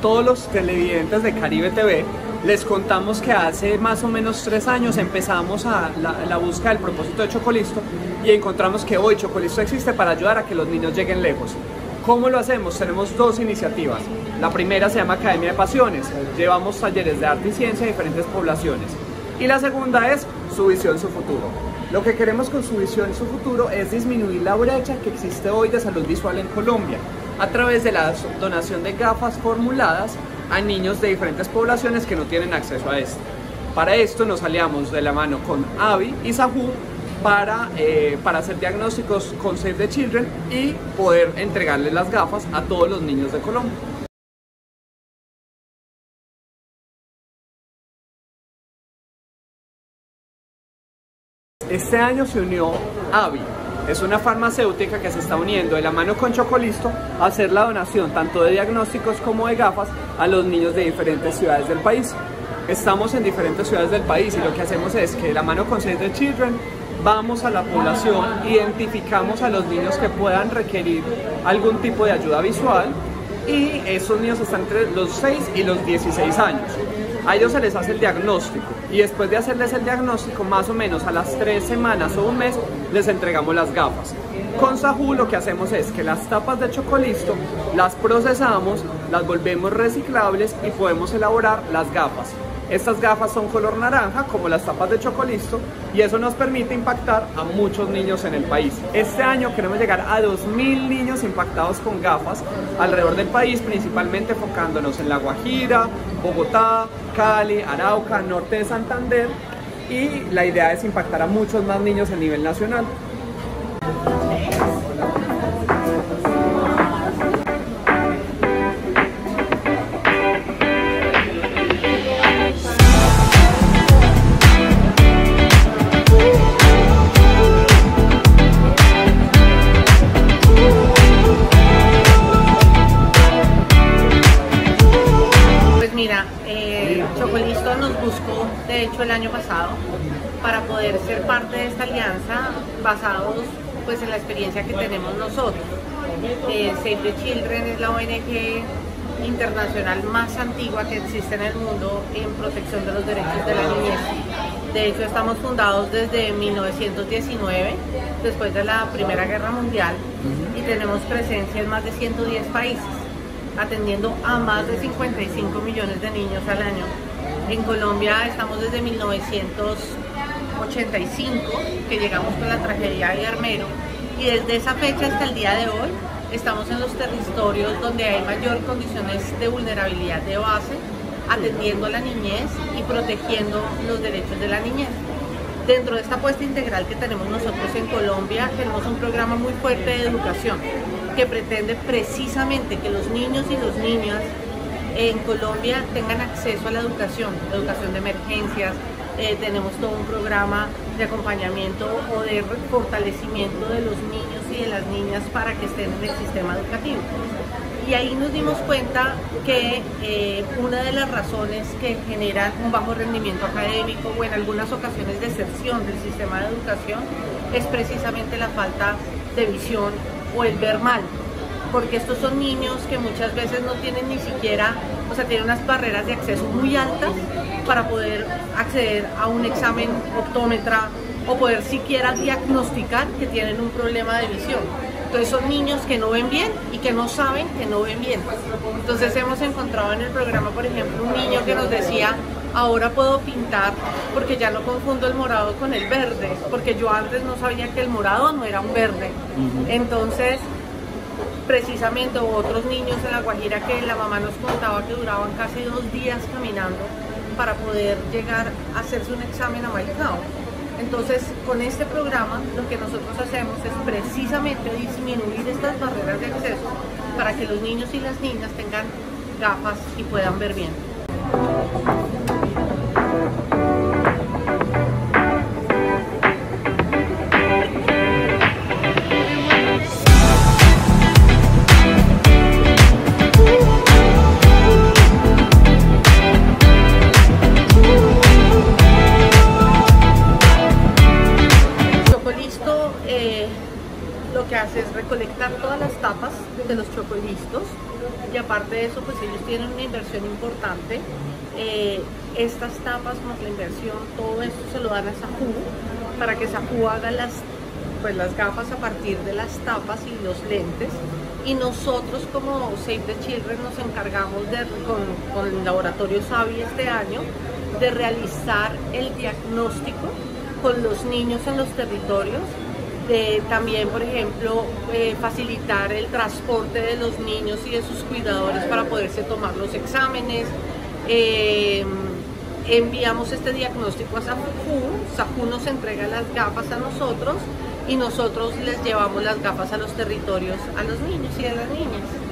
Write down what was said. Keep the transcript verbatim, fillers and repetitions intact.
todos los televidentes de Caribe T V, les contamos que hace más o menos tres años empezamos a la, la búsqueda del propósito de Chocolisto y encontramos que hoy Chocolisto existe para ayudar a que los niños lleguen lejos. ¿Cómo lo hacemos? Tenemos dos iniciativas. La primera se llama Academia de Pasiones. Llevamos talleres de arte y ciencia a diferentes poblaciones. Y la segunda es Su Visión, Su Futuro. Lo que queremos con Su Visión, Su Futuro es disminuir la brecha que existe hoy de salud visual en Colombia a través de la donación de gafas formuladas a niños de diferentes poblaciones que no tienen acceso a esto. Para esto nos aliamos de la mano con AVI y SAHU para, eh, para hacer diagnósticos con Save the Children y poder entregarles las gafas a todos los niños de Colombia. Este año se unió AVI, es una farmacéutica que se está uniendo de la mano con Chocolisto a hacer la donación tanto de diagnósticos como de gafas a los niños de diferentes ciudades del país. Estamos en diferentes ciudades del país y lo que hacemos es que de la mano con Save the Children vamos a la población, identificamos a los niños que puedan requerir algún tipo de ayuda visual y esos niños están entre los seis y los dieciséis años. A ellos se les hace el diagnóstico y después de hacerles el diagnóstico, más o menos a las tres semanas o un mes, les entregamos las gafas. Con SAHU lo que hacemos es que las tapas de Chocolisto las procesamos, las volvemos reciclables y podemos elaborar las gafas. Estas gafas son color naranja, como las tapas de Chocolisto, y eso nos permite impactar a muchos niños en el país. Este año queremos llegar a dos mil niños impactados con gafas alrededor del país, principalmente enfocándonos en La Guajira, Bogotá, Cali, Arauca, norte de Santander, y la idea es impactar a muchos más niños a nivel nacional. Chocolisto nos buscó, de hecho, el año pasado para poder ser parte de esta alianza basados pues, en la experiencia que tenemos nosotros. Eh, Save the Children es la O N G internacional más antigua que existe en el mundo en protección de los derechos de la niñez. De hecho, estamos fundados desde mil novecientos diecinueve, después de la Primera Guerra Mundial, y tenemos presencia en más de ciento diez países, atendiendo a más de cincuenta y cinco millones de niños al año. En Colombia estamos desde mil novecientos ochenta y cinco, que llegamos con la tragedia de Armero, y desde esa fecha hasta el día de hoy estamos en los territorios donde hay mayor condiciones de vulnerabilidad de base, atendiendo a la niñez y protegiendo los derechos de la niñez. Dentro de esta apuesta integral que tenemos nosotros en Colombia, tenemos un programa muy fuerte de educación que pretende precisamente que los niños y las niñas en Colombia tengan acceso a la educación, educación de emergencias. Eh, tenemos todo un programa de acompañamiento o de fortalecimiento de los niños y de las niñas para que estén en el sistema educativo. Y ahí nos dimos cuenta que eh, una de las razones que generan un bajo rendimiento académico o en algunas ocasiones deserción del sistema de educación es precisamente la falta de visión o el ver mal, porque estos son niños que muchas veces no tienen ni siquiera, o sea, tienen unas barreras de acceso muy altas para poder acceder a un examen optómetra o poder siquiera diagnosticar que tienen un problema de visión. Entonces son niños que no ven bien y que no saben que no ven bien. Entonces hemos encontrado en el programa, por ejemplo, un niño que nos decía: ahora puedo pintar porque ya no confundo el morado con el verde, porque yo antes no sabía que el morado no era un verde. Entonces, precisamente otros niños en La Guajira que la mamá nos contaba que duraban casi dos días caminando para poder llegar a hacerse un examen a Maicao. Entonces, con este programa lo que nosotros hacemos es precisamente disminuir estas barreras de acceso para que los niños y las niñas tengan gafas y puedan ver bien. lo que hace es recolectar todas las tapas de los chocolistos, y aparte de eso, pues ellos tienen una inversión importante. Eh, estas tapas más la inversión, todo esto se lo dan a Sahoo para que Sahoo haga las, pues, las gafas a partir de las tapas y los lentes, y nosotros como Save the Children nos encargamos de, con, con el laboratorio Savi este año, de realizar el diagnóstico con los niños en los territorios, de también, por ejemplo, eh, facilitar el transporte de los niños y de sus cuidadores para poderse tomar los exámenes. Eh, enviamos este diagnóstico a Sahoo, Sahoo nos entrega las gafas a nosotros y nosotros les llevamos las gafas a los territorios, a los niños y a las niñas.